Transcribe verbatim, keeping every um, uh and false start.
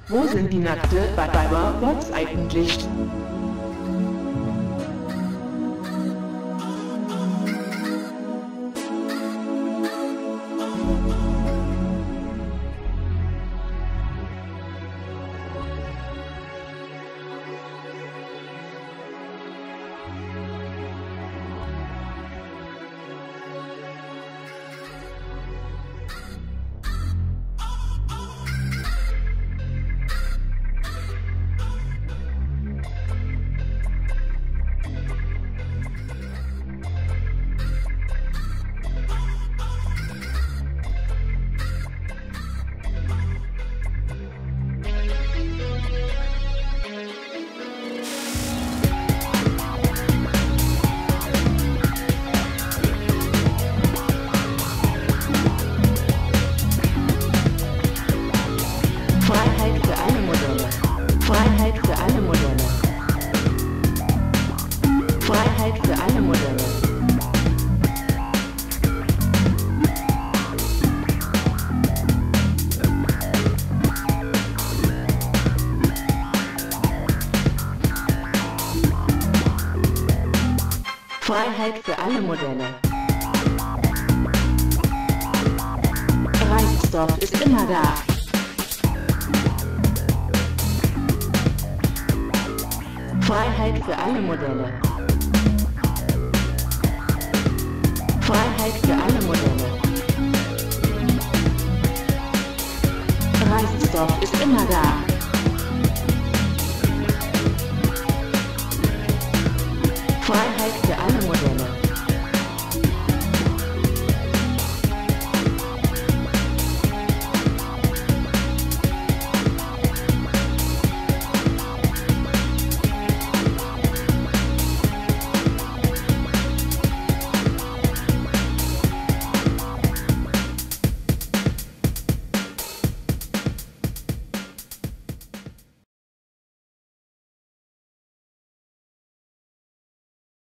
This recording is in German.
Wo sind die nackte Weiber-Bots eigentlich? Freiheit für alle Modelle. Freiheit für alle Modelle. Freiheit für alle Modelle. Freiheit für alle Modelle. Reizstoff ist immer da. Freiheit für alle Modelle. Freiheit für alle Modelle. Reizstoff ist immer da.